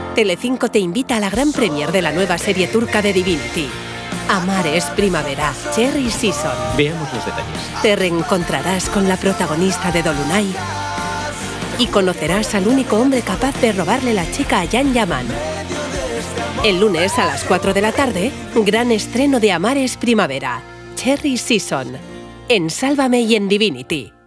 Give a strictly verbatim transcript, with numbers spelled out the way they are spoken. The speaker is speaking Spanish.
Telecinco te invita a la gran premier de la nueva serie turca de Divinity. Amar es primavera, Cherry Season. Veamos los detalles. Te reencontrarás con la protagonista de Dolunay y conocerás al único hombre capaz de robarle la chica a Jan Yaman. El lunes a las cuatro de la tarde, gran estreno de Amar es primavera, Cherry Season, en Sálvame y en Divinity.